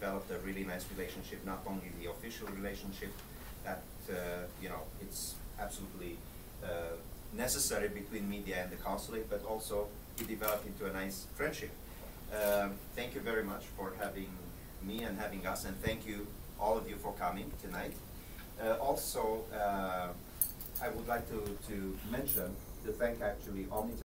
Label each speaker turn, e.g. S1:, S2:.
S1: developed a really nice relationship, not only the official relationship that, you know, it's absolutely necessary between media and the consulate, but also it developed into a nice friendship. Thank you very much for having me and having us, and thank you, all of you, for coming tonight. Also, I would like to mention, to thank actually Omni